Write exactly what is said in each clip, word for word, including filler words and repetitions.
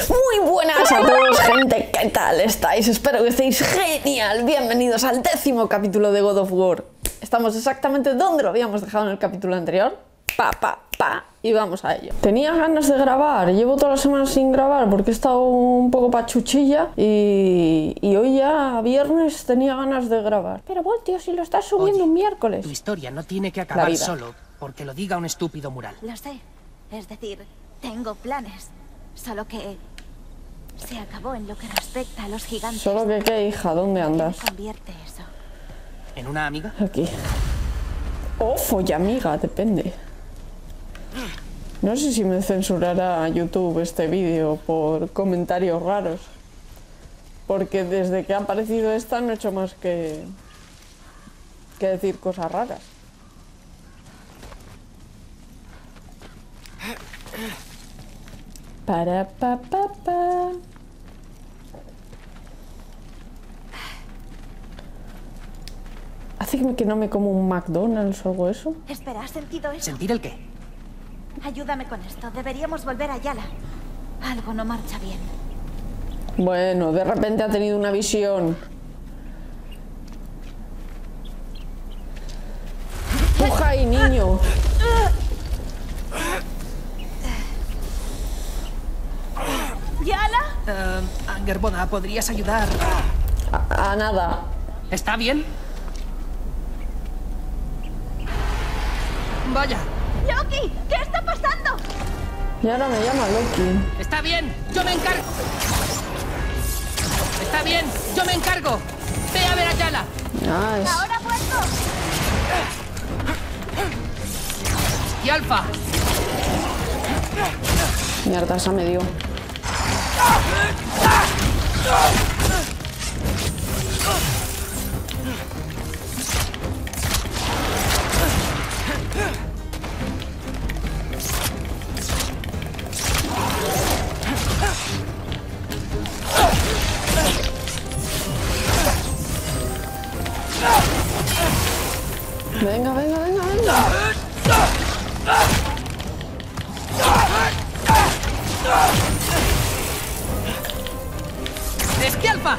Muy buenas a todos, gente, ¿qué tal estáis? Espero que estéis genial. Bienvenidos al décimo capítulo de God of War. Estamos exactamente donde lo habíamos dejado en el capítulo anterior. Pa, pa, pa. Y vamos a ello. Tenía ganas de grabar, llevo toda la semana sin grabar porque he estado un poco pachuchilla y, y hoy ya viernes tenía ganas de grabar. Pero Voltio, si lo estás subiendo un miércoles. Tu historia no tiene que acabar solo porque lo diga un estúpido mural. Lo sé, es decir, tengo planes. Solo que se acabó en lo que respecta a los gigantes. Solo que qué, hija, ¿dónde andas? ¿Qué convierte eso? ¿En una amiga? Aquí. O follamiga, depende. No sé si me censurará YouTube este vídeo por comentarios raros. Porque desde que ha aparecido esta no he hecho más que, que decir cosas raras. Para pa pa pa. ¿Hace que no me como un McDonald's o algo eso? Espera, ¿has sentido eso? ¿Sentir el qué? Ayúdame con esto, deberíamos volver a Yala. Algo no marcha bien. Bueno, de repente ha tenido una visión. ¡Puja ahí, niño! ¿Yala? Uh, Angerboda, ¿podrías ayudar? A, a nada. ¿Está bien? Vaya. ¡Loki! ¿Qué está pasando? Y ahora me llama Loki. Está bien, yo me encargo. Está bien, yo me encargo. Ve a ver a Yala. Nice. ¡Ahora vuelvo! Y Alfa. Mierda, esa me dio. Venga, venga, venga, venga. ¡Esquí Alfa!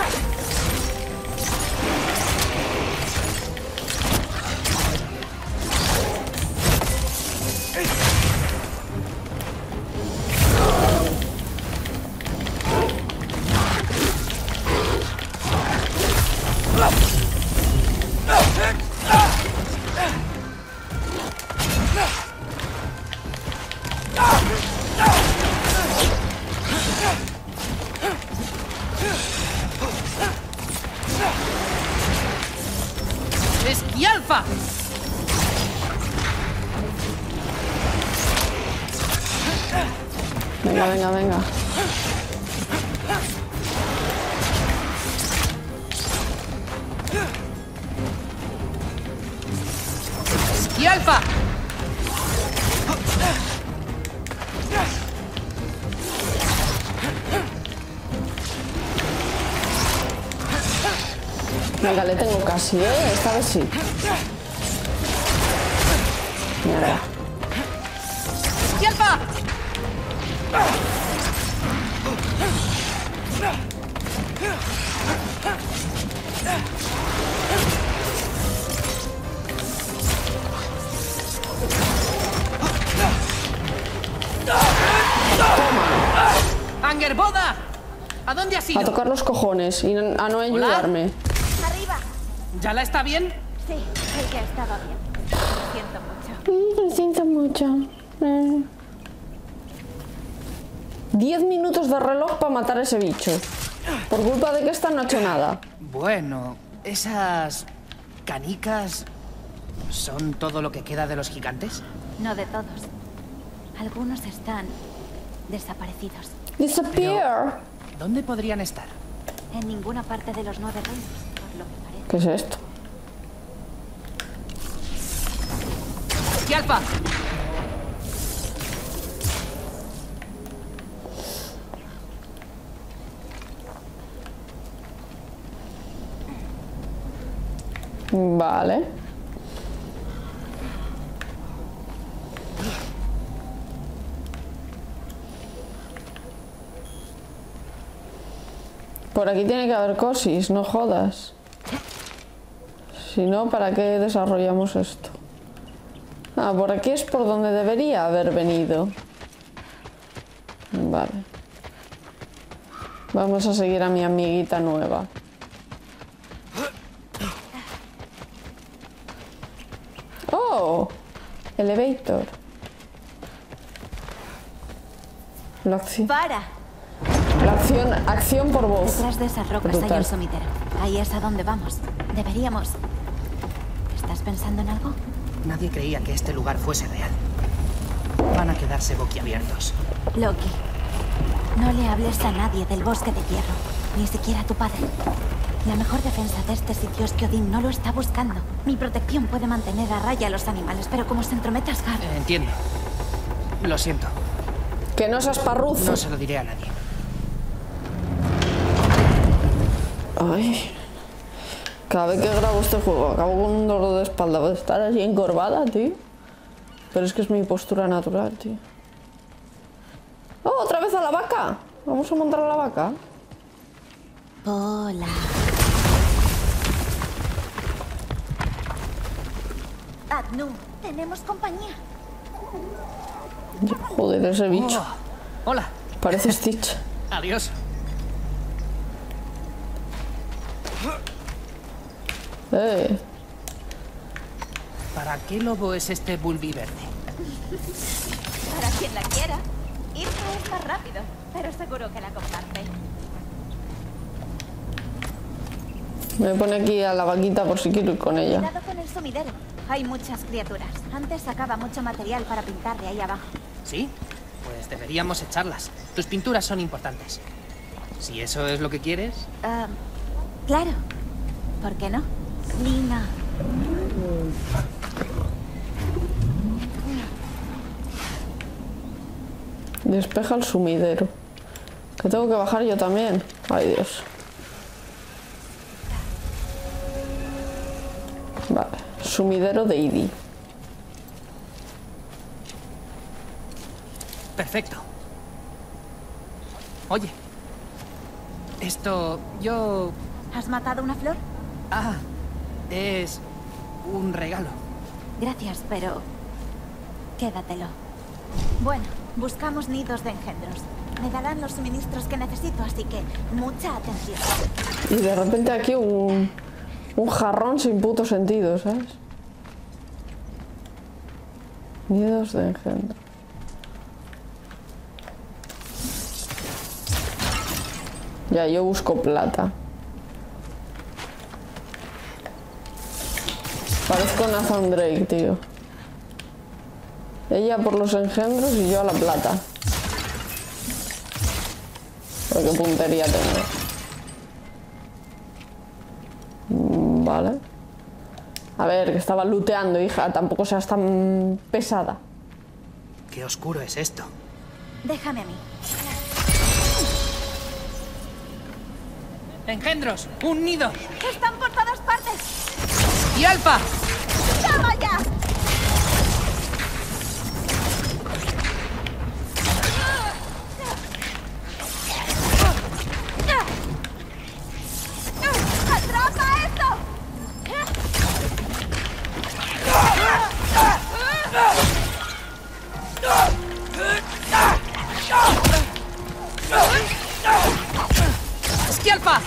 ¡Esquí Alfa! Venga, venga, venga. ¡Esquí Alfa! Venga, le tengo casi, ¿eh? Esta vez sí. Mierda. ¡Esquí Alfa! ¡Angerboda! ¿A dónde has ido? A tocar los cojones y a no ayudarme. ¡Arriba! ¿Yala está bien? Sí, ella estaba bien. Lo siento mucho. Mm, lo siento mucho. Eh. Diez minutos de reloj para matar a ese bicho. Por culpa de que esta no ha hecho nada. Bueno, esas canicas son todo lo que queda de los gigantes. No de todos. Algunos están desaparecidos. Disappear. ¿Dónde podrían estar? En ninguna parte de los nueve reinos, por lo que parece. ¿Qué es esto? ¡Y Alfa! Vale. Por aquí tiene que haber cosis, no jodas. Si no, ¿para qué desarrollamos esto? Ah, por aquí es por donde debería haber venido. Vale. Vamos a seguir a mi amiguita nueva. ¡Oh! Elevator. La acción, ¡Para! la acción, acción por voz. Detrás de esas rocas Brutal. hay un sumidero. Ahí es a donde vamos. Deberíamos... ¿Estás pensando en algo? Nadie creía que este lugar fuese real. Van a quedarse boquiabiertos. Loki, no le hables a nadie del bosque de hierro. Ni siquiera a tu padre. La mejor defensa de este sitio es que Odín no lo está buscando. Mi protección puede mantener a raya a los animales, pero como se entrometa Asgard... Eh, entiendo. Lo siento. Que no seas parruzo. No se lo diré a nadie. Ay. Cada vez que grabo este juego acabo con un dolor de espalda de estar así encorvada, tío. Pero es que es mi postura natural, tío. ¡Oh, otra vez a la vaca! Vamos a montar a la vaca. Hola. Adnu, tenemos compañía. Joder, ese bicho. Oh, hola. Parece Stitch. Adiós. Eh. ¿Para qué lobo es este bulbi verde? Para quien la quiera. Irse es más rápido, pero seguro que la comparte. Me pone aquí a la vaquita por si quiero ir con ella. Cuidado con el sumidero. Hay muchas criaturas. Antes sacaba mucho material para pintar de ahí abajo. ¿Sí? Pues deberíamos echarlas. Tus pinturas son importantes. Si eso es lo que quieres... Ah, claro. ¿Por qué no? Lina. Despeja el sumidero. Que tengo que bajar yo también. Ay, Dios. Vale. Sumidero de Idi. Perfecto. Oye. Esto... yo... ¿Has matado una flor? Ah, es un regalo. Gracias, pero... quédatelo. Bueno, buscamos nidos de engendros. Me darán los suministros que necesito, así que mucha atención. Y de repente aquí un... un jarrón sin puto sentido, ¿sabes? Nidos de engendro. Ya, yo busco plata. Parezco Nathan Drake, tío. Ella por los engendros y yo a la plata. Pero qué puntería tengo. Mm, Vale. A ver, que estaba looteando, hija. Tampoco seas tan pesada. Qué oscuro es esto. Déjame a mí. ¡Engendros! ¡Un nido! ¡Están por todas partes! ¡Y Alfa! ¡Toma ya! ¡Atrapa esto! ¡Esquí Alfa!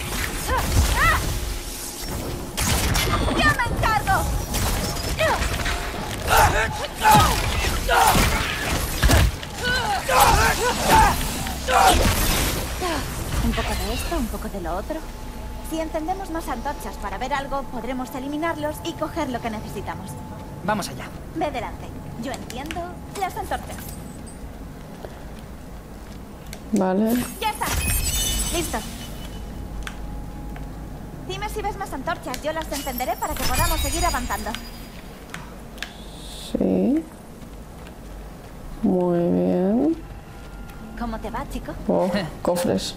¡Ya me encargo! Un poco de esto, un poco de lo otro. Si encendemos más antorchas para ver algo, podremos eliminarlos y coger lo que necesitamos. Vamos allá. Ve delante. Yo entiendo las antorchas. Vale. ¡Ya está! ¡Listo! Dime si ves más antorchas. Yo las encenderé para que podamos seguir avanzando. Sí. Muy bien. ¿Cómo te va, chico? Oh, cofres.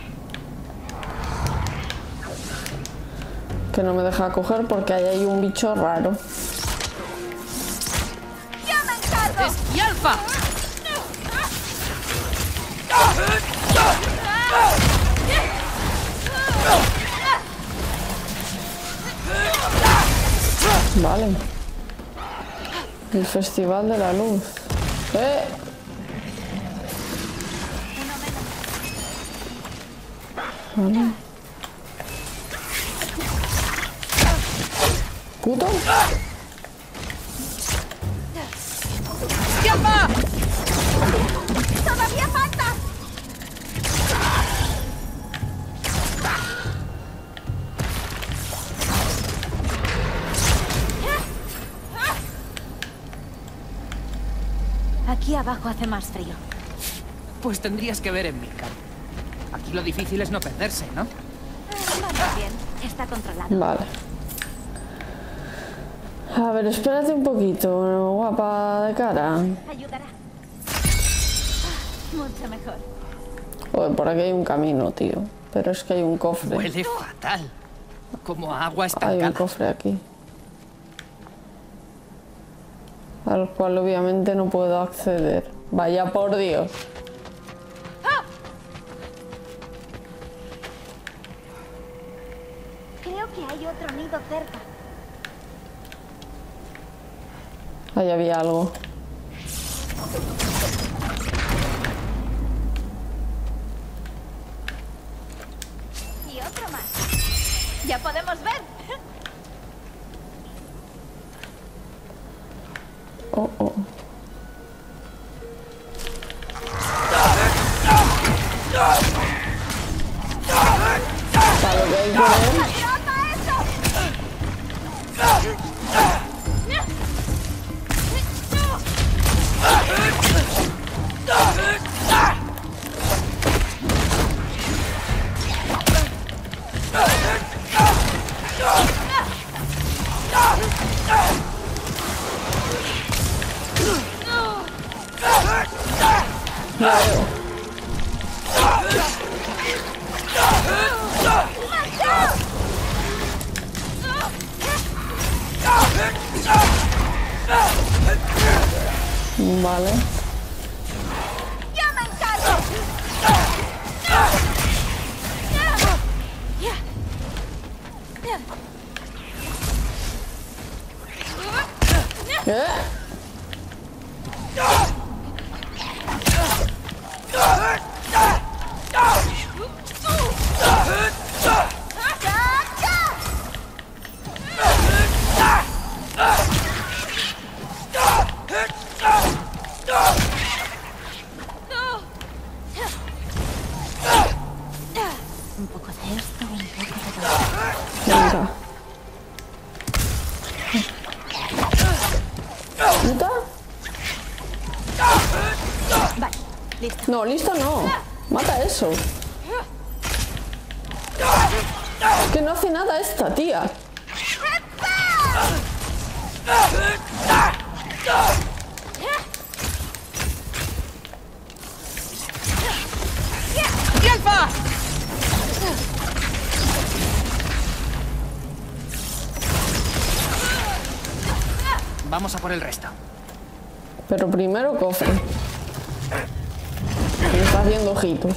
Que no me deja coger porque ahí hay un bicho raro. ¡Ya me encargo! ¡Esquí Alfa! Vale. El Festival de la Luz. ¡Eh! Vale. ¿Puto? ¡Tiempo! ¡Todavía falta! Aquí abajo hace más frío. Pues tendrías que ver en Midgard. Aquí lo difícil es no perderse, ¿no? Vamos bien, está controlado. Vale. A ver, espérate un poquito, guapa de cara. Ayudará. Mucho mejor. Joder, por aquí hay un camino, tío. Pero es que hay un cofre. Huele fatal. Como a agua Hay un estancada. cofre aquí. Al cual obviamente no puedo acceder. Vaya por Dios. Creo que hay otro nido cerca. Ahí había algo. Y otro más. Ya podemos ver. Oh, oh. Para lo que hay por él. Ya veo. Vale. ¡Ya me encargo! ¿Qué? Un poco de esto, un poco de todo. Venga. ¿Puta? Vale, listo. No, listo no. Mata eso. Es que no hace nada esta tía. ¡Tiempo! Vamos a por el resto. Pero primero cofre. Me está haciendo ojitos.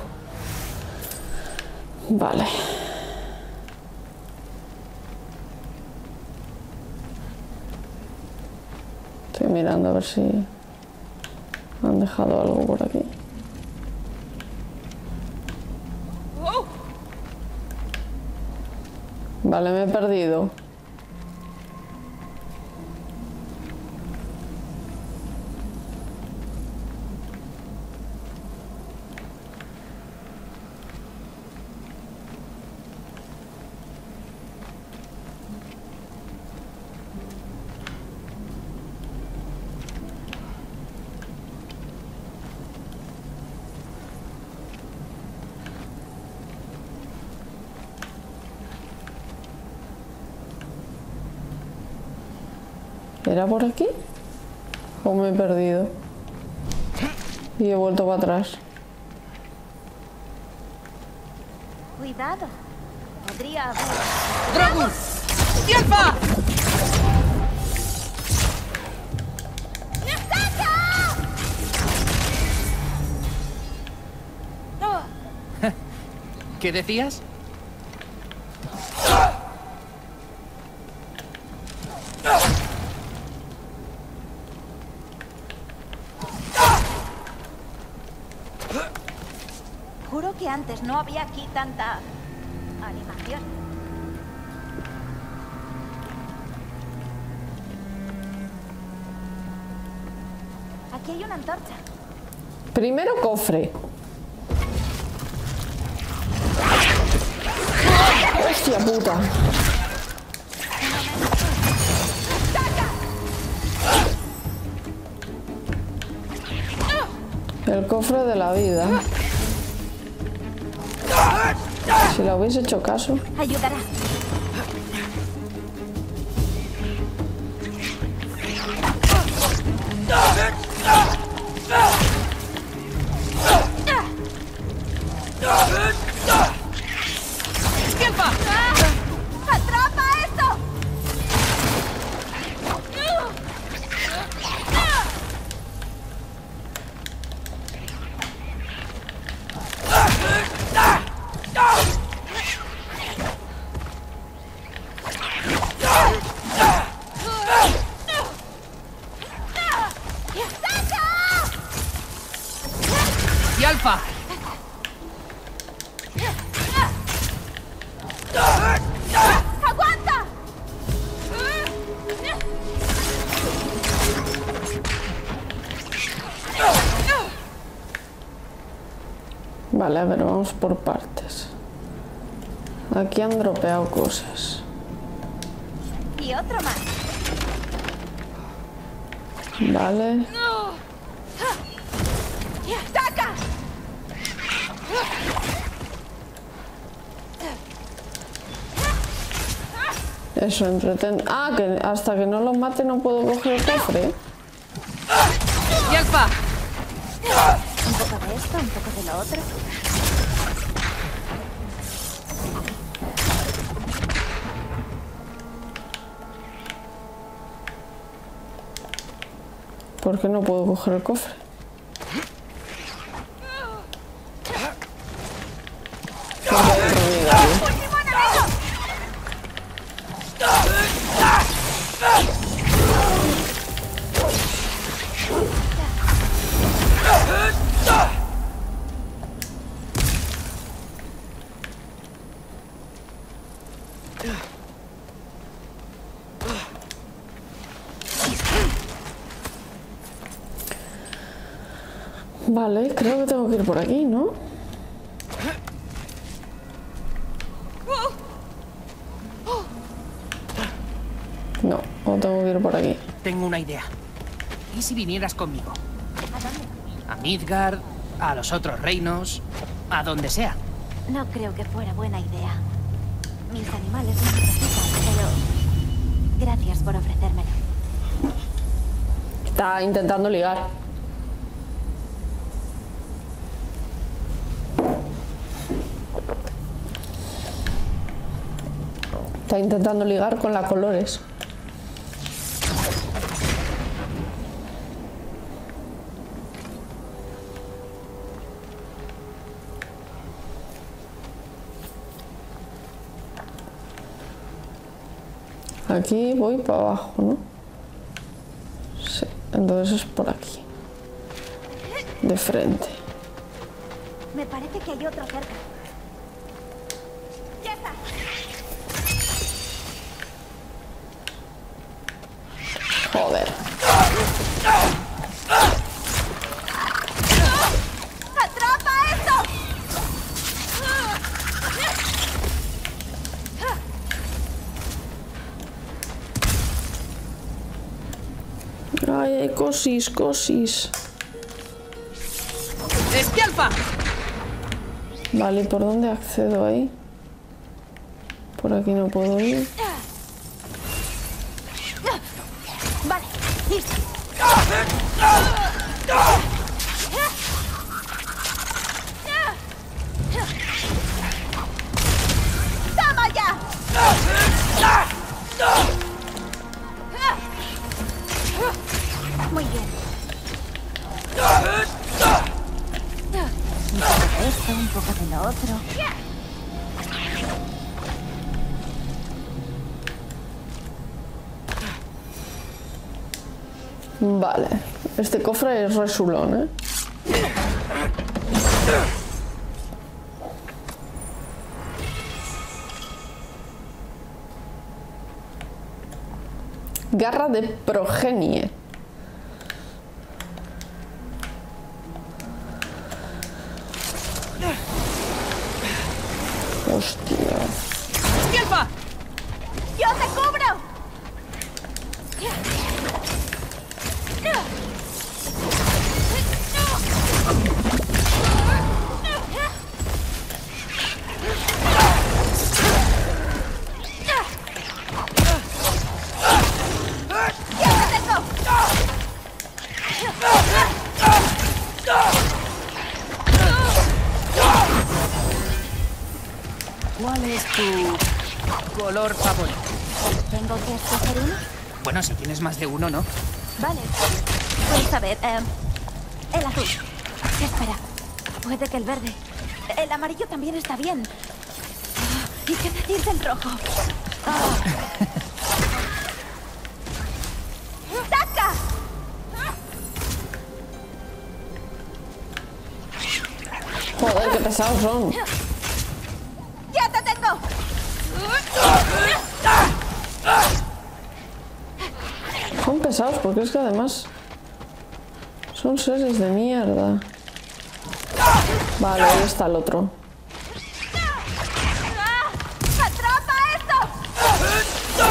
Vale. Estoy mirando a ver si han dejado algo por aquí. Vale, me he perdido. ¿Era por aquí? ¿O me he perdido? Y he vuelto para atrás. Cuidado. Podría haber... ¡Drogus! ¡Tiempo! ¿Qué decías? Juro que antes no había aquí tanta animación. Aquí hay una antorcha. Primero cofre. Hostia puta. El cofre de la vida. Si le hubiese hecho caso. Ayudará. ¡Escapa! ¡Atrapa esto! ¡Y Alfa! ¡Aguanta! Vale, a ver, vamos por partes. Aquí han dropeado cosas. Y otro más. Vale. ¡Saca! Eso, entreten... Ah, que hasta que no lo mate no puedo coger el cofre. ¡Y Alfa! Un poco de esto, un poco de lo otro. ¿Por qué no puedo coger el cofre? Porque hay otro amigo aquí. ¡Último enemigo! Vale, creo que tengo que ir por aquí, ¿no? No, no tengo que ir por aquí. Tengo una idea. ¿Y si vinieras conmigo? ¿A dónde? A Midgard, a los otros reinos, a donde sea. No creo que fuera buena idea. Mis animales me necesitan, pero... Gracias por ofrecérmelo. Está intentando ligar. Está intentando ligar con la Colores. Aquí voy para abajo, ¿no? Sí, entonces es por aquí. De frente. Me parece que hay otro cerca. ¡Ya está! Joder. ¡Atrapa esto! Ay, hay cosis, cosis. ¡Este Alfa! Vale, ¿y por dónde accedo ahí? Por aquí no puedo ir. Vale, listo. ¡Toma ya! Muy bien. Un poco de esto, un poco de lo otro. Vale, este cofre es resulón, ¿eh? Garra de progenie. Hostia. ¡Tiempa! ¡Yo te cubro! ¿Cuál es tu color favorito? ¿Tengo que escoger uno? Bueno, si tienes más de uno, ¿no? Vale. Pues a ver, eh, el azul. Espera, puede que el verde. El amarillo también está bien. Ah, ¿y qué decir del rojo? Ah. ¡Taca! Joder, qué pesados son. ¡Ya te tengo! Son pesados porque es que además son seres de mierda. Vale, ahí está el otro. ¡Atrapa esto!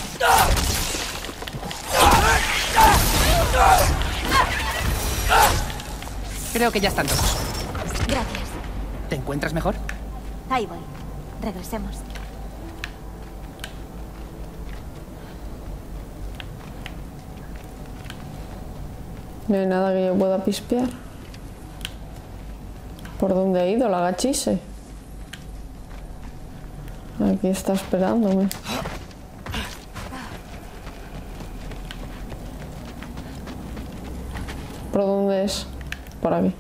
Creo que ya están todos. Gracias. ¿Te encuentras mejor? Ahí voy. Regresemos. No hay nada que yo pueda pispear. ¿Por dónde ha ido la gachise? Aquí está esperándome. ¿Por dónde es? Por aquí.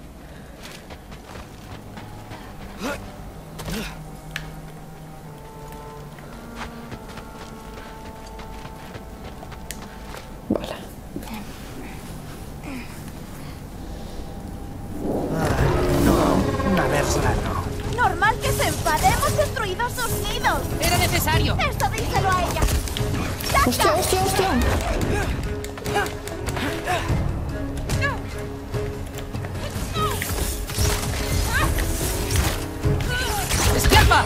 Vale. No, una versa no. Normal que se enfade. Hemos destruido sus nidos. ¡Era necesario! Esto díselo a ella. ¡Hostia, hostia, hostia! ¡Escapa!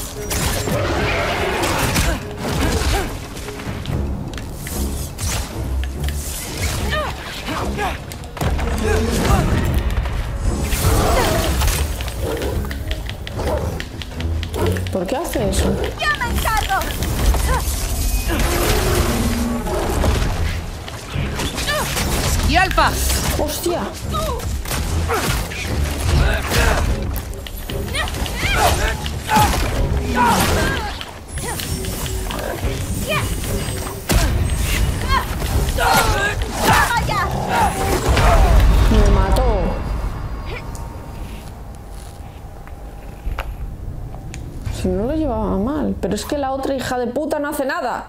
¿Por qué hace eso? ¡Ya me encargo! ¡Y Alfa! ¡Hostia! ¡Toma ya! Me mató. Si no lo llevaba mal. Pero es que la otra hija de puta no hace nada.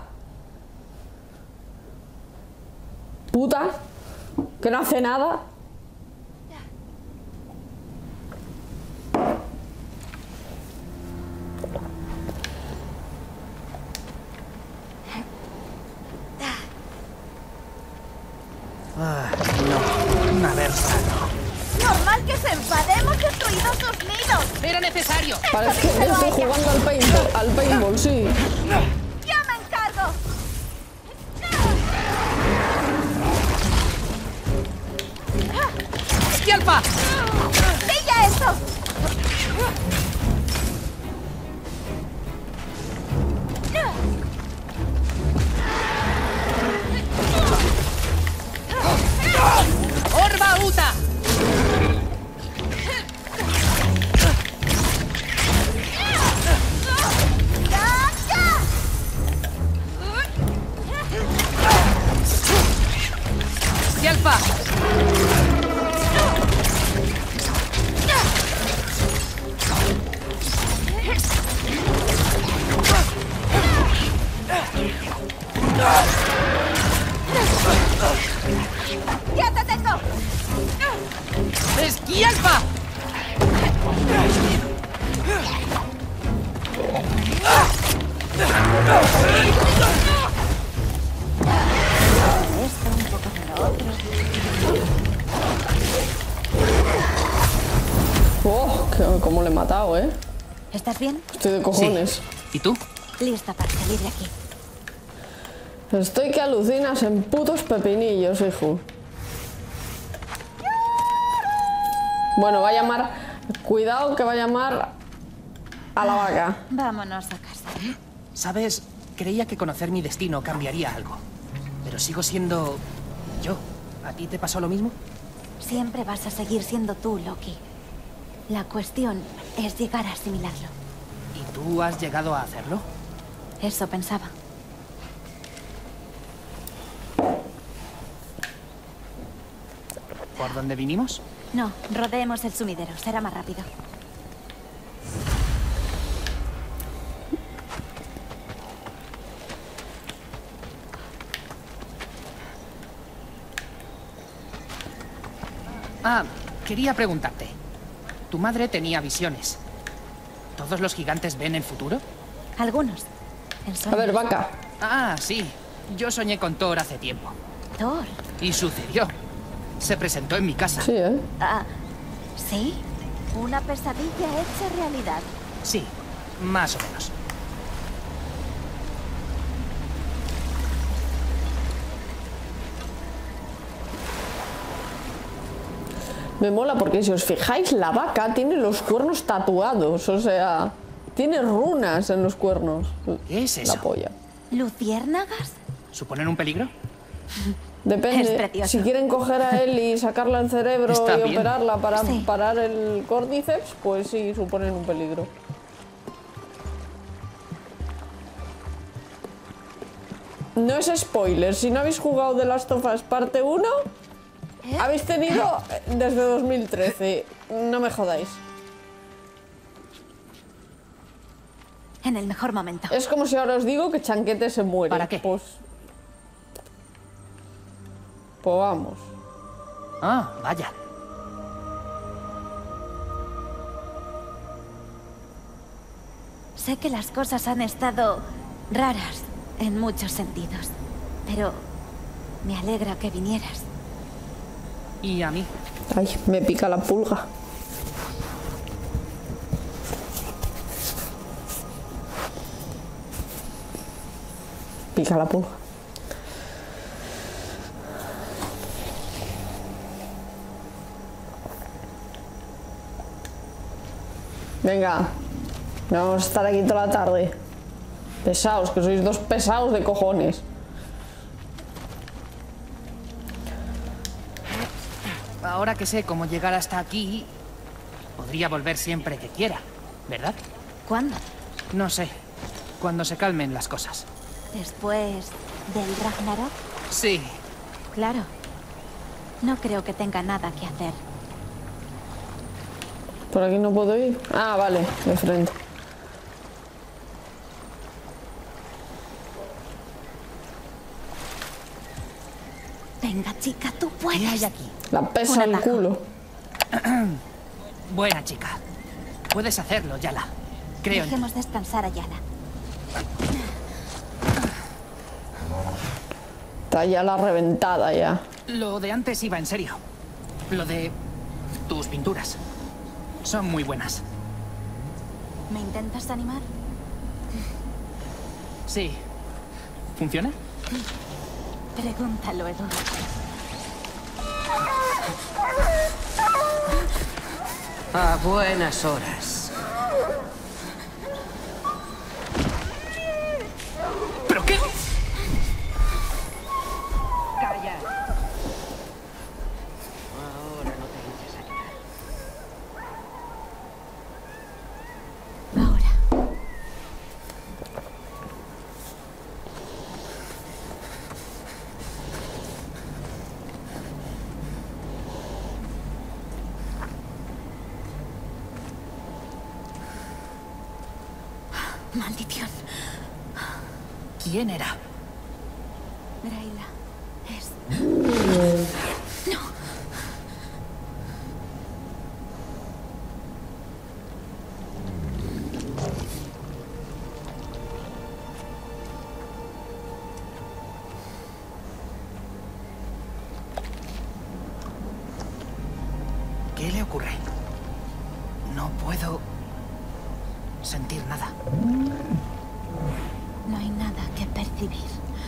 Puta. Que no hace nada. Ah, no, una versa no. Normal que se enfade. Hemos destruido sus nidos. ¡Era necesario! Parece que estoy jugando al paintball, al paintball, sí. ¡Ya me encargo! ¡Y Alfa! ¡Pilla eso! ¡Orba Uta! ¡Y Alfa! cómo le he matado, ¿eh? ¿Estás bien? Estoy de cojones. Sí. ¿Y tú? Lista para salir de aquí. Estoy que alucinas en putos pepinillos, hijo. Bueno, va a llamar... Cuidado que va a llamar a la vaca. Vámonos a casa. ¿Sabes? Creía que conocer mi destino cambiaría algo. Pero sigo siendo... yo. ¿A ti te pasó lo mismo? Siempre vas a seguir siendo tú, Loki. La cuestión es llegar a asimilarlo. ¿Y tú has llegado a hacerlo? Eso pensaba. ¿Por dónde vinimos? No, rodeemos el sumidero. Será más rápido. Ah, quería preguntarte. Tu madre tenía visiones. ¿Todos los gigantes ven el futuro? Algunos. En A sueños. ver, vaca. Ah, sí. Yo soñé con Thor hace tiempo. Thor. Y sucedió. Se presentó en mi casa. Sí, ¿eh? Ah, ¿sí? Una pesadilla hecha realidad. Sí, más o menos. Me mola porque si os fijáis, la vaca tiene los cuernos tatuados. O sea, tiene runas en los cuernos. ¿Qué es eso? La polla. ¿Luciérnagas? ¿Suponen un peligro? Es Depende. precioso. Si quieren coger a él y sacarla el cerebro Está y bien. operarla para Sí. parar el córdiceps, pues sí, suponen un peligro. No es spoiler. Si no habéis jugado The Last of Us parte uno, ¿Eh? habéis tenido desde dos mil trece. No me jodáis. En el mejor momento. Es como si ahora os digo que Chanquete se muere. ¿Para qué? Pues, pues vamos. Ah, vaya. Sé que las cosas han estado raras en muchos sentidos, pero me alegra que vinieras. ¿Y a mí? Ay, me pica la pulga. Pica la pulga. Venga, vamos a estar aquí toda la tarde. Pesaos, que sois dos pesados de cojones. Ahora que sé cómo llegar hasta aquí, podría volver siempre que quiera, ¿verdad? ¿Cuándo? No sé. Cuando se calmen las cosas. ¿Después del Ragnarok? Sí. Claro. No creo que tenga nada que hacer. Por aquí no puedo ir. Ah, vale, de frente. Venga, chica, tú ¿Qué puedes. hay aquí? La pesa Un el atajo. culo. Buena chica. Puedes hacerlo, Yala. Creo en ti. Dejemos descansar a Yala. Está ya la reventada ya. Lo de antes iba en serio. Lo de tus pinturas. Son muy buenas. ¿Me intentas animar? Sí. ¿Funciona? Pregúntalo, Edu. A buenas horas. ¿Pero qué? Calla. Ahora no te hinches a llorar. Ahora. Maldición. ¿Quién era? Graila. Es... No. ¿Qué le ocurre? No puedo. puedo sentir nada. No hay nada que percibir.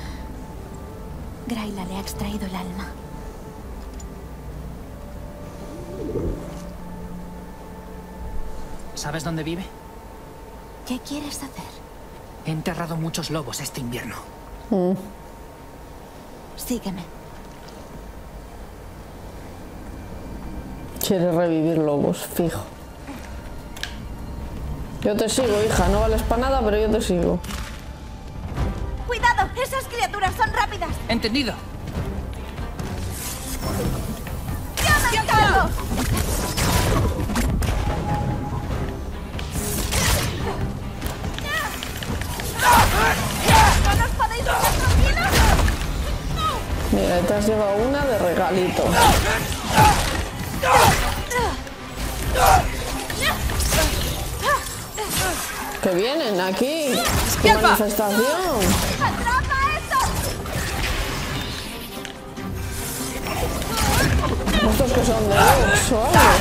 Gryla le ha extraído el alma. ¿Sabes dónde vive? ¿Qué quieres hacer? He enterrado muchos lobos este invierno. Mm. Sígueme. Quiere revivir lobos, fijo. Yo te sigo, hija. No vales para nada, pero yo te sigo. ¡Cuidado! ¡Esas criaturas son rápidas! Entendido. ¡Ya me encargo! ¿No nos podéis dejar tranquilos? Mira, te has llevado una de regalito. Que vienen aquí. ¡Qué manifestación! ¡Atrapa eso! ¿Estos que son de Vox o algo?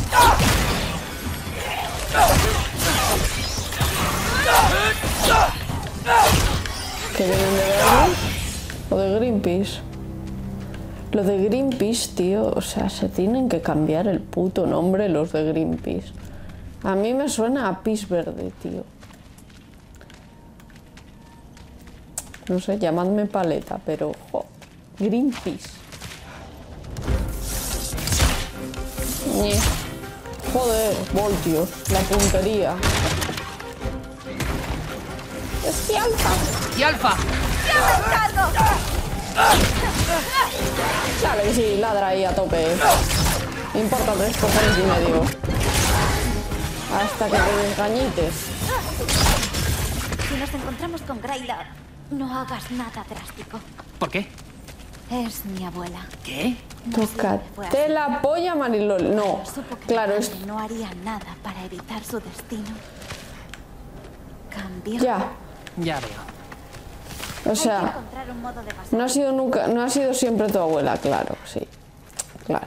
¿Que vienen de Berlín? ¿O de Greenpeace? Lo de Greenpeace, tío, o sea, se tienen que cambiar el puto nombre los de Greenpeace. A mí me suena a pis verde, tío. No sé, llamadme paleta, pero jo, Greenpeace. Ñe. Joder, voltios, la puntería. ¡Es alfa! ¡Y Alfa! ¡Ya me encargo! Dale que sí, ladra ahí a tope. Me importa tres cojones y medio. Hasta que te desgañites. Si nos encontramos con Gryla, no hagas nada drástico. ¿Por qué? Es mi abuela. ¿Qué? No siempre fue así. Tócate la polla, Marilol. No, Supo que claro, mi es... padre no haría nada para evitar su destino. Cambió. Ya, Ya veo. o Hay que sea, encontrar un modo de pasar. no ha sido nunca, no ha sido siempre tu abuela, claro, sí, claro.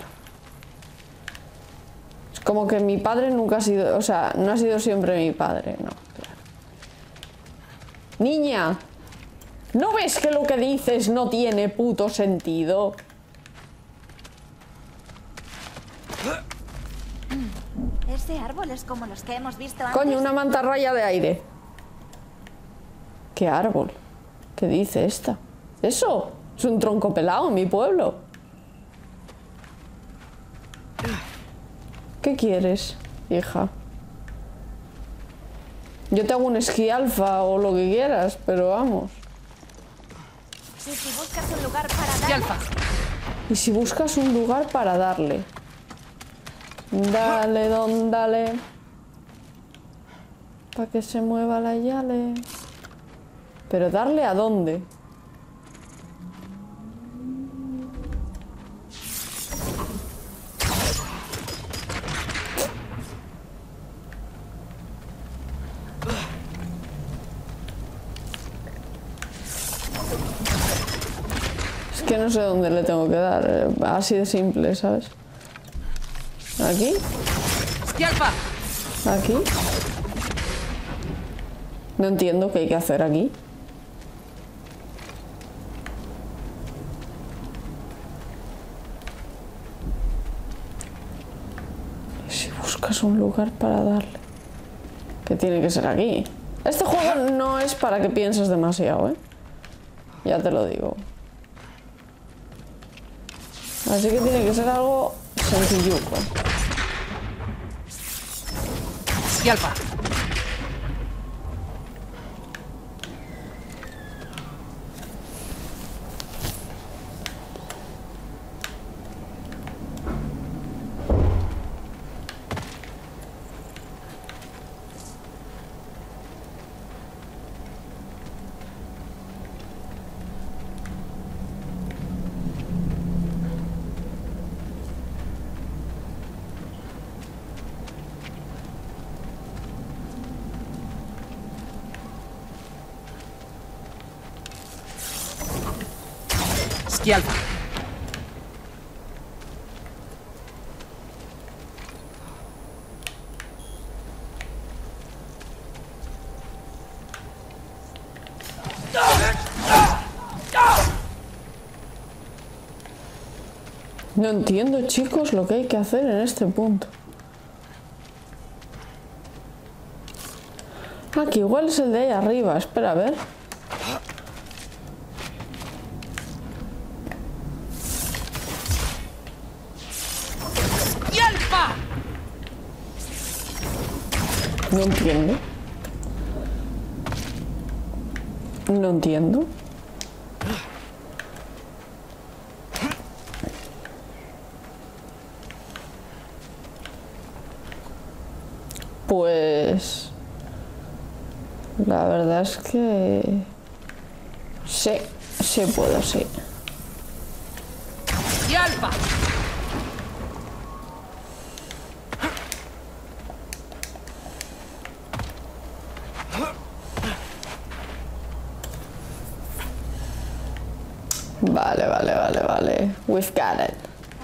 Es como que mi padre nunca ha sido, o sea, no ha sido siempre mi padre, no, claro. Niña, ¿no ves que lo que dices no tiene puto sentido? Ese árbol es como los que hemos visto antes. Coño, una mantarraya de aire. ¿Qué árbol? ¿Qué dice esta? ¿Eso? Es un tronco pelado en mi pueblo. ¿Qué quieres, hija? Yo te hago un esquí alfa o lo que quieras, pero vamos. Y si buscas un lugar para ¡Y darle, Alfa! Y si buscas un lugar para darle. Dale, don, dale. Para que se mueva la yale. Pero darle a dónde. Es que no sé dónde le tengo que dar. eh, Así de simple, ¿sabes? ¿Aquí? ¡Y Alfa! ¿Aquí? No entiendo qué hay que hacer aquí. Si buscas un lugar para darle. Que tiene que ser aquí. Este juego no es para que pienses demasiado, ¿eh? Ya te lo digo. Así que tiene que ser algo sencilluco. ¡Y Alfa! ¡Y Alfa! No entiendo, chicos, lo que hay que hacer en este punto. Ah, que igual es el de ahí arriba. Espera, a ver. ¡Yalpa! No entiendo. No entiendo. Pues... la verdad es que... sí, sí puedo, sí. ¡Yalpa! Vale, vale, vale, vale. We've got it.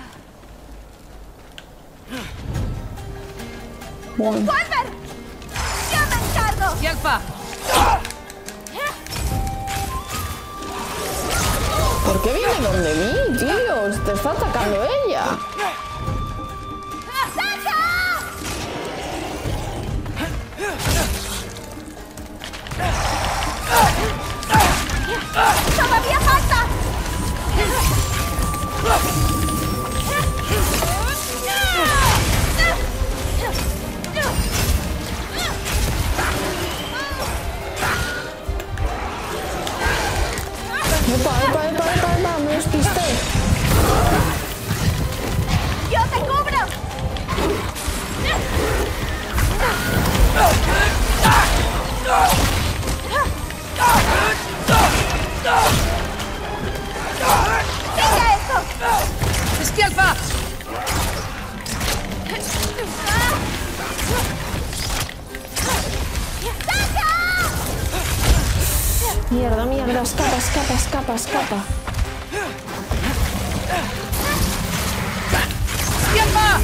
Bueno. ¡Wolver! ¡Yo me encargo! ¡Yalpa! ¿Por qué viene donde mí, tío? Te está atacando ella. ¡Todavía falta! Epa, epa, epa, epa, epa, me despisté. ¡Yo te cubro! ¡Sigue esto! ¡Es Yalpa! Mierda, mierda, escapa, escapa, escapa, escapa. ¡Yalpa!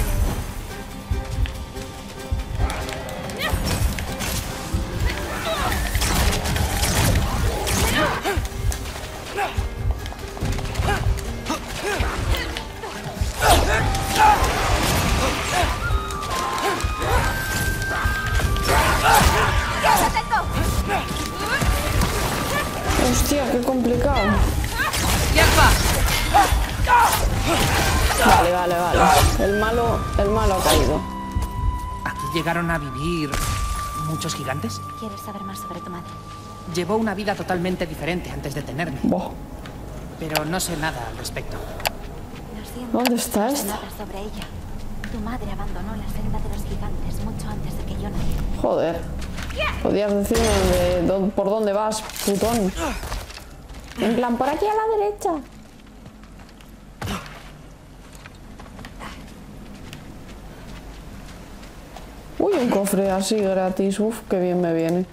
¡Ya te tengo! Hostia, qué complicado. ¡Yalpa! Vale, vale, vale. El malo, el malo ha caído. ¿Aquí llegaron a vivir muchos gigantes? ¿Quieres saber más sobre tu madre? Llevó una vida totalmente diferente antes de tenerme, Boh. pero no sé nada al respecto. Lo siento. ¿Dónde está No sé esta? nada sobre ella. Tu madre abandonó la senda de los gigantes mucho antes de que yo naciera. Joder. Podías decirme de, dó- por dónde vas, putón. En plan, por aquí a la derecha. Uy, un cofre así gratis. Uf, qué bien me viene.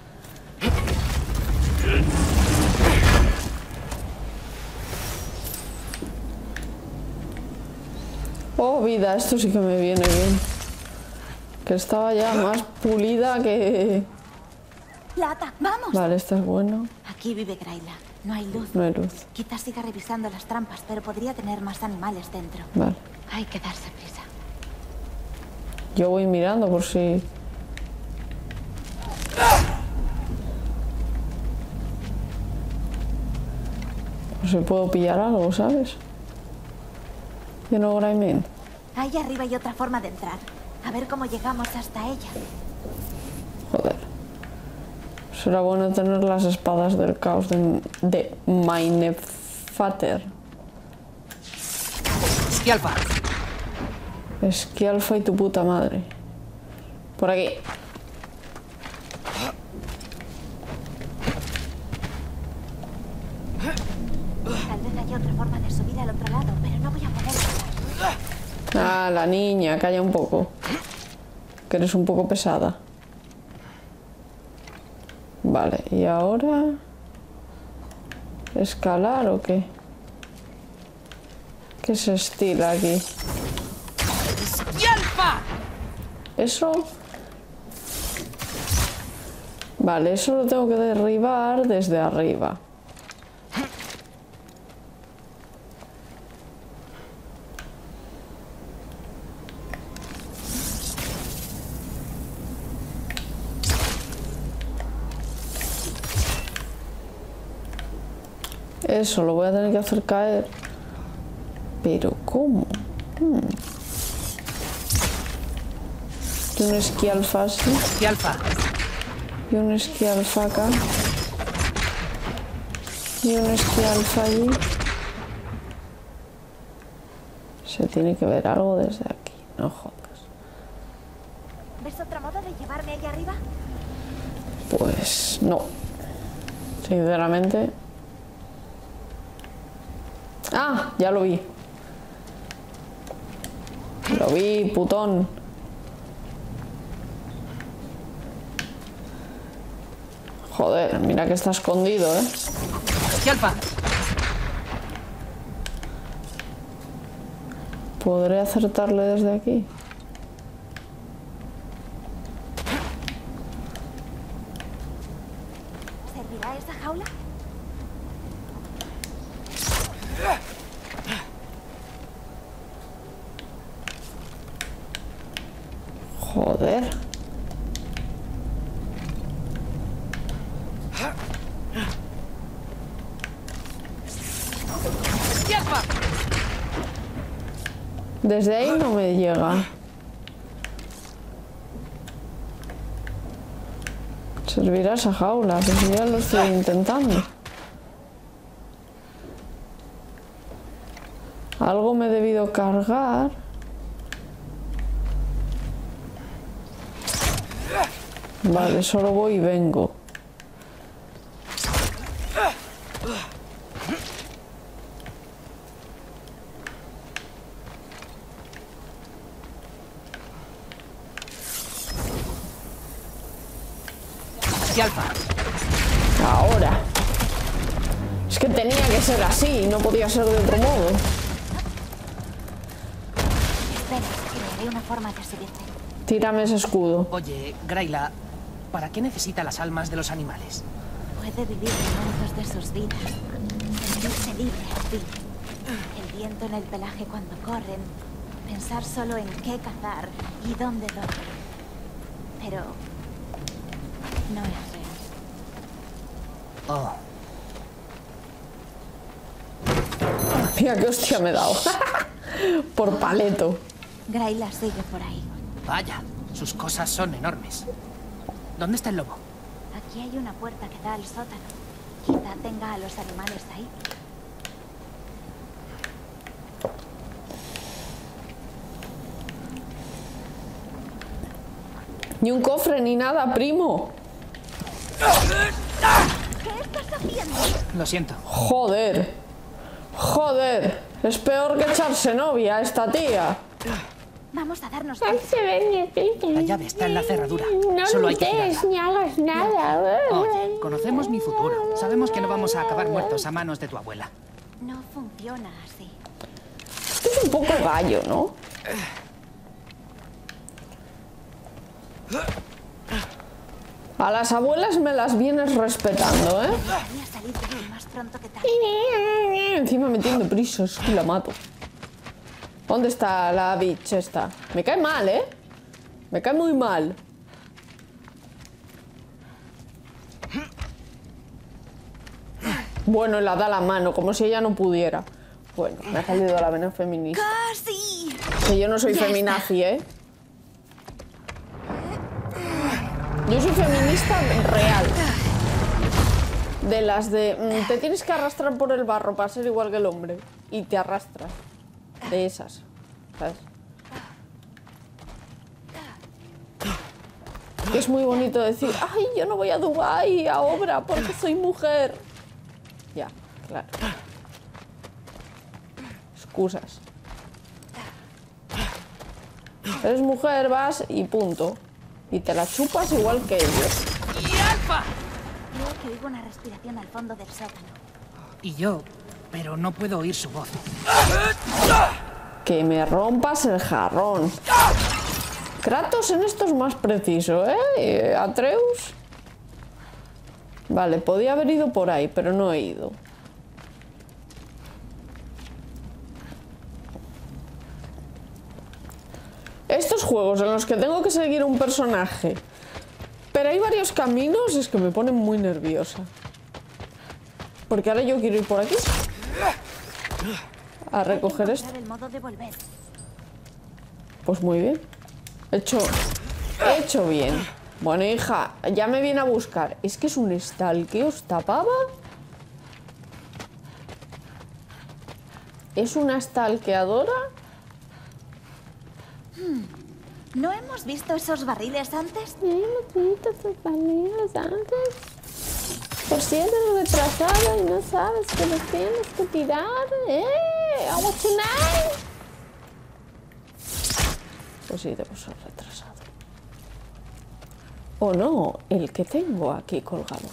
Oh, vida, esto sí que me viene bien. Que estaba ya más pulida que... ¡Plata! ¡Vamos! Vale, esto es bueno. Aquí vive Graila. No hay luz. No hay luz. Quizás siga revisando las trampas, pero podría tener más animales dentro. Vale. Hay que darse prisa. Yo voy mirando por si... por si puedo pillar algo, ¿sabes? You know what I mean. Ahí arriba hay otra forma de entrar. A ver cómo llegamos hasta ella. Joder. Será bueno tener las espadas del caos de, de Minefater. ¡Yalpa! Esquialfa y tu puta madre. Por aquí. Tal vez haya otra forma de subir al otro lado, pero no voy a poder pasar. Ah, la niña, calla un poco. Que eres un poco pesada. Vale, y ahora... ¿escalar o qué? ¿Qué se estila aquí? ¡Yalpa! Eso... Vale, eso lo tengo que derribar desde arriba. Eso lo voy a tener que hacer caer. Pero ¿cómo? Hmm. Y un esquí alfa así. Esquí alfa. Y un esquí alfa acá. Y un esquí alfa allí. Se tiene que ver algo desde aquí, no jodas. ¿Ves otro modo de llevarme allá arriba? Pues no. Sinceramente. Ah, ya lo vi. Lo vi, putón. Joder, mira que está escondido, ¿eh? Esquí alfa. ¿Podré acertarle desde aquí? ¿Servirá esa jaula? Joder. Esquí alfa. Desde ahí no me llega. Servirá esa jaula, que si ya lo estoy intentando. Algo me he debido cargar. Vale, solo voy y vengo. Esquí alfa. Ahora. Es que tenía que ser así, no podía ser de otro modo. Espera, crearé una forma de subirte. Tírame ese escudo. Oye, Grayla, ¿para qué necesita las almas de los animales? Puede vivir momentos de sus vidas. Sentirse libre al fin. El viento en el pelaje cuando corren. Pensar solo en qué cazar y dónde dormir. Pero no es real. Oh, Mira qué hostia me he dado. Por paleto. Grayla sigue por ahí. vaya, sus cosas son enormes. ¿Dónde está el lobo? Aquí hay una puerta que da al sótano. Quizá tenga a los animales ahí. Ni un cofre ni nada, primo. ¿Qué estás haciendo? Lo siento. Joder. Joder. Es peor que echarse novia esta tía. Vamos a darnos No prisa. se ve ni pinta. La llave está en la cerradura. No Solo hay que luches girarla. ni hagas nada. Oye, conocemos mi futuro. Sabemos que no vamos a acabar muertos a manos de tu abuela. No funciona así. Es un poco gallo, ¿no? A las abuelas me las vienes respetando, ¿eh? Voy a salir de aquí más pronto que tarde. Encima metiendo prisas y la mato. ¿Dónde está la bitch esta? Me cae mal, ¿eh? Me cae muy mal. Bueno, la da la mano, como si ella no pudiera. Bueno, me ha salido la vena feminista. ¡Casi! Que yo no soy feminazi, ¿eh? Yo soy feminista real. De las de... mm, te tienes que arrastrar por el barro para ser igual que el hombre. Y te arrastras. De esas. ¿Sabes? Que es muy bonito decir, ay, yo no voy a Dubái a obra porque soy mujer. Ya, claro. Excusas. Eres mujer, vas y punto. Y te la chupas igual que ellos. ¡Y alfa! Creo que oigo una respiración al fondo del sótano. Y yo, pero no puedo oír su voz. Que me rompas el jarrón. Kratos en esto es más preciso, ¿eh? Eh, Atreus. Vale, podía haber ido por ahí, pero no he ido. Estos juegos en los que tengo que seguir un personaje, pero hay varios caminos, es que me ponen muy nerviosa. Porque ahora yo quiero ir por aquí. A recoger esto. El modo de volver. Pues muy bien. He hecho... He hecho bien. Bueno, hija, ya me viene a buscar. Es que es un stalkeo, ¿os tapaba? ¿Es una stalkeadora? Hmm. ¿No hemos visto esos barriles antes? No hemos visto estos barriles antes. Por si eres retrasado y no sabes que los tienes que tirar. ¡Eh! ¡I want tonight! Pues sí, debo ser retrasado. O no, el que tengo aquí colgado.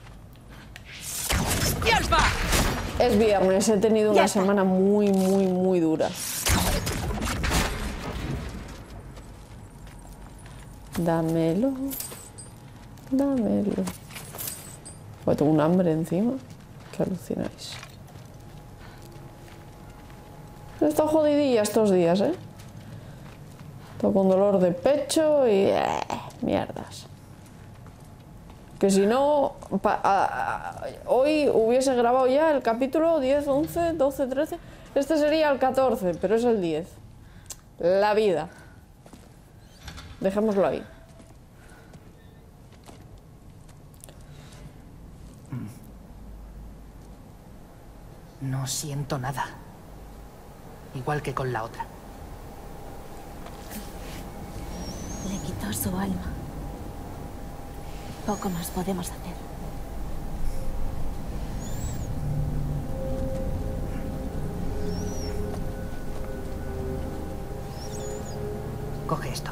Es viernes, he tenido una semana muy, muy, muy dura. Dámelo. Dámelo. Pues tengo un hambre encima. Que alucináis. He estado jodidilla estos días, ¿eh? Todo con dolor de pecho y... Eh, mierdas. Que si no... Pa, a, a, hoy hubiese grabado ya el capítulo diez, once, doce, trece... Este sería el catorce, pero es el diez. La vida. Dejémoslo ahí. No siento nada. Igual que con la otra. Le quitó su alma. Poco más podemos hacer. Coge esto.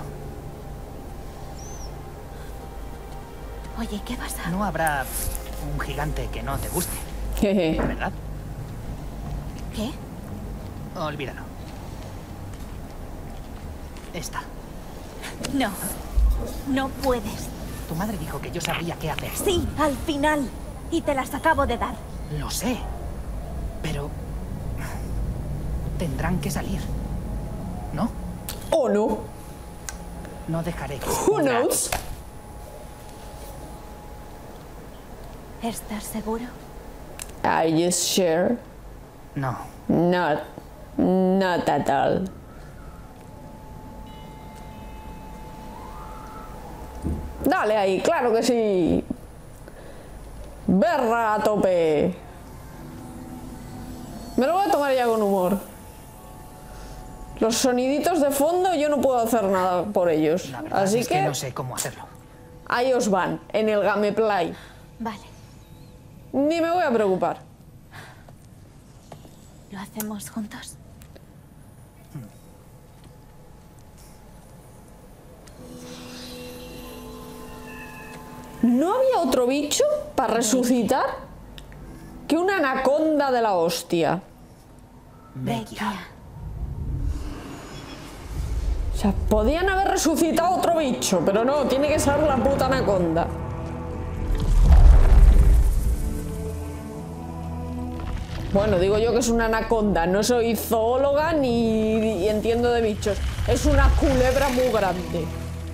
Oye, ¿qué vas a...? No habrá un gigante que no te guste, ¿verdad? ¿Qué? Olvídalo. Esta. No. No puedes. Tu madre dijo que yo sabría qué hacer. Sí, al final. Y te las acabo de dar. Lo sé. Pero... tendrán que salir. ¿No? ¿O no? No dejaré que... Who knows? ¿Estás seguro? Are you sure? No. Not. Not at all. Dale ahí, claro que sí. Berra a tope. Me lo voy a tomar ya con humor. Los soniditos de fondo yo no puedo hacer nada por ellos. La verdad Así es que, que no sé cómo hacerlo. ahí os van, en el gameplay. Vale. Ni me voy a preocupar. ¿Lo hacemos juntos? ¿No había otro bicho para resucitar? Que una anaconda de la hostia. Vecchia. O sea, podían haber resucitado otro bicho, pero no, tiene que ser la puta anaconda. Bueno, digo yo que es una anaconda, no soy zoóloga ni, ni entiendo de bichos. Es una culebra muy grande.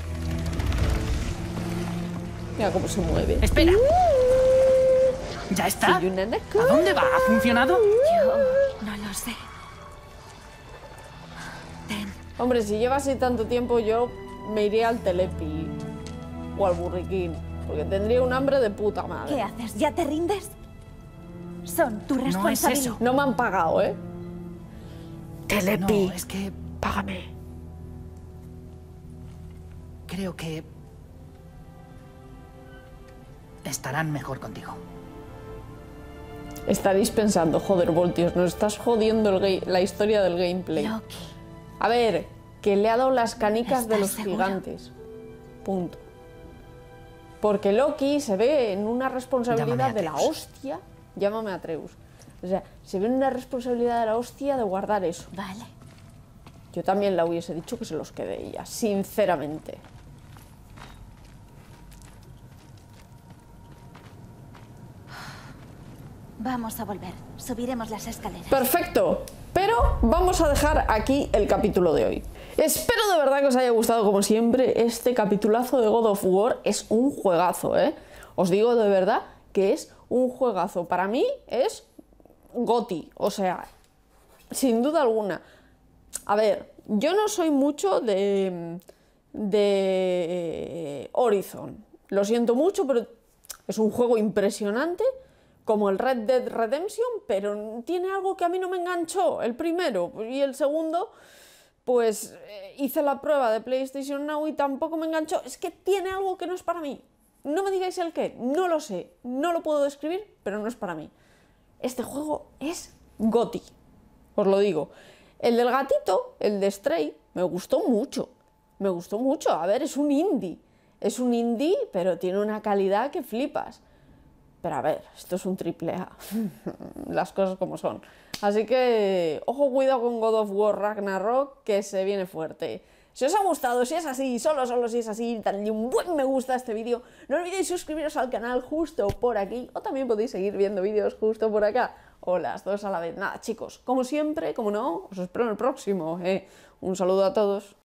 Mira cómo se mueve. ¡Espera! ¿Ya está? Soy una anaconda. ¿A dónde va? ¿Ha funcionado? Yo no lo sé. Ten. Hombre, si lleva así tanto tiempo, yo me iría al Telepi o al Burriquín, porque tendría un hambre de puta madre. ¿Qué haces? ¿Ya te rindes? Son tu No es responsabilidad. eso. No me han pagado, ¿eh? Telepi, No, es que págame. creo que... estarán mejor contigo. Estaréis pensando, joder, Voltios, nos estás jodiendo el ga- la historia del gameplay. Loki. A ver, que le ha dado las canicas de ¿Estás los seguro? gigantes. Punto. Porque Loki se ve en una responsabilidad Llámame de la Atreus. hostia. Llámame Atreus. O sea, se ve en una responsabilidad de la hostia de guardar eso. Vale. Yo también la hubiese dicho que se los quede ella, sinceramente. Vamos a volver. Subiremos las escaleras. Perfecto, pero vamos a dejar aquí el capítulo de hoy. Espero de verdad que os haya gustado como siempre este capitulazo de God of War. Es un juegazo, ¿eh? Os digo de verdad que es un juegazo. Para mí es GOTY, o sea, sin duda alguna. A ver, yo no soy mucho de, de Horizon, lo siento mucho, pero es un juego impresionante, como el Red Dead Redemption, pero tiene algo que a mí no me enganchó, el primero, y el segundo, pues eh, hice la prueba de PlayStation Now y tampoco me enganchó. Es que tiene algo que no es para mí. No me digáis el qué, no lo sé, no lo puedo describir, pero no es para mí. Este juego es GOTY, os lo digo. El del gatito, el de Stray, me gustó mucho, me gustó mucho. A ver, es un indie, es un indie, pero tiene una calidad que flipas. Pero a ver, esto es un triple A, las cosas como son. Así que, ojo, cuidado con God of War Ragnarok, que se viene fuerte. Si os ha gustado, si es así, solo, solo si es así, dadle un buen me gusta a este vídeo. No olvidéis suscribiros al canal justo por aquí, o también podéis seguir viendo vídeos justo por acá, o las dos a la vez. Nada, chicos, como siempre, como no, os espero en el próximo. ¿eh? Un saludo a todos.